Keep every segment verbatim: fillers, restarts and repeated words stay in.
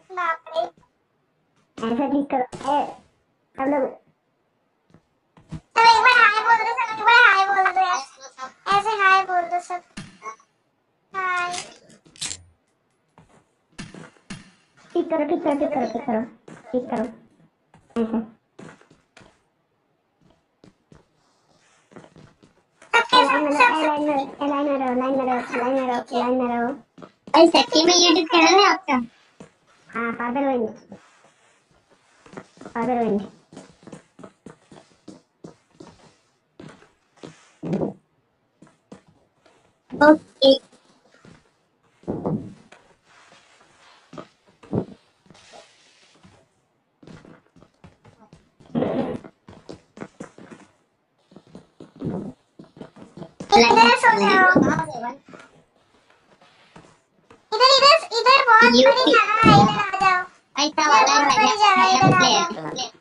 बाप रे, ऐसा ठीक करो ए सब लोग। सब एक बार हाय बोल दो, सब एक बार हाय बोल दो यार, ऐसे हाय बोल दो सब, हाय। ठीक करो ठीक करो ठीक करो ठीक करो ठीक करो ऐसे। सबके लाइन में सब रहो, सब लाइन में लाइन में रहो, लाइन में रहो, लाइन में रहो, लाइन में रहो। भाई सच्ची में यूट्यूब चैनल है आपका? हाँ father wind, father wind. Okay. इधर सो जाओ, इधर इधर इधर बहुत बड़ी जगह है, इधर आ जाओ, ऐसा वाला बहुत बड़ी जगह है, इधर आ जाओ। प्लेयर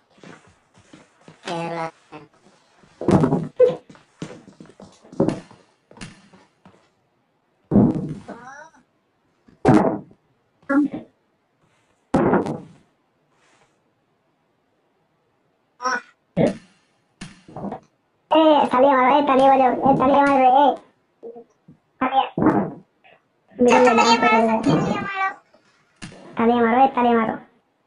ए ताली मारो, ए ताली बजाओ, ए ताली मारो, ए ताली मिडिल में डांस कर रहे हैं। ताली मारो, ए ताली मारो।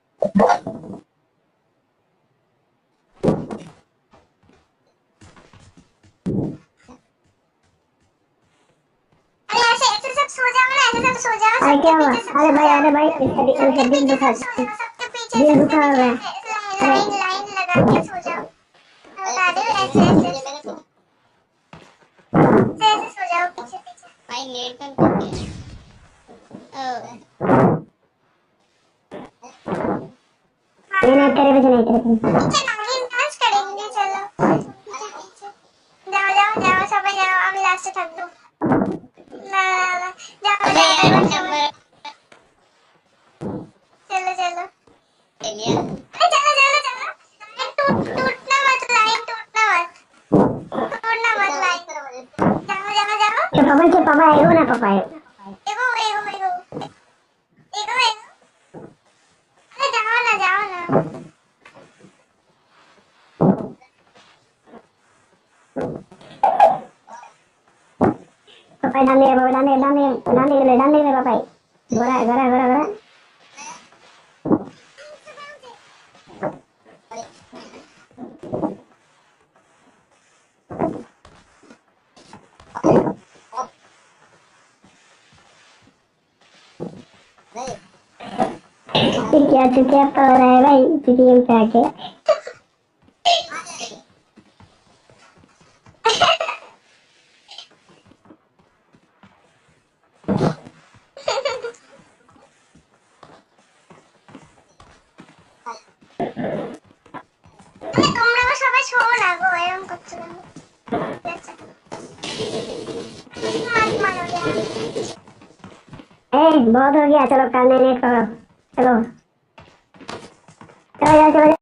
अरे ऐसे ऐसे सब सो जाओ ना, ऐसे सब सो जाओ, अरे सबके क्या हुआ? पीछे सब अरे सो भाई जाओ, अरे भाई इसका इसका सबके दिल पीछे दुखा, सब सो जाओ, सबके पीछे दिल सबके दुखा हो रहा पीछे है। लाइन लाइन लगा के सो जाओ, बता दो ऐसे ऐसे ऐसे ऐसे सो जाओ पीछे पीछे। भाई नेट बंद करके नहीं नहीं तेरे पीछे नहीं, तेरे पीछे। पीछे नागिन डांस करेंगे, चलो पीछे पीछे जाओ जाओ जाओ सब जाओ, আমি লাস্টে থাকবো না না যাও যাও नंबर चलो चलो चलिए। अरे चलो चलो चलो, लाइन टूट टूटना मत, लाइन टूटना मत, टूटना मत लाइन, जाओ जाओ जाओ, जो पापा जो पापा है वो ना पापा है। एगो एगो एगो एगो एगो, अरे जाओ ना जाओ ना, पापा डाल दे, पापा डाल दे, डाल दे, डाल दे, डाल दे पापा। गोरा गोरा गोरा गोरा। फिर क्या चुतिया तो हो रहा है भाई, चुतिया पे आके। अरे তোমরাও সবাই শো না গো, এরকম করছো কেন? मत मारो यार, ए बहुत हो गया, चलो करने नेट करो, चलो चलो यार चलो।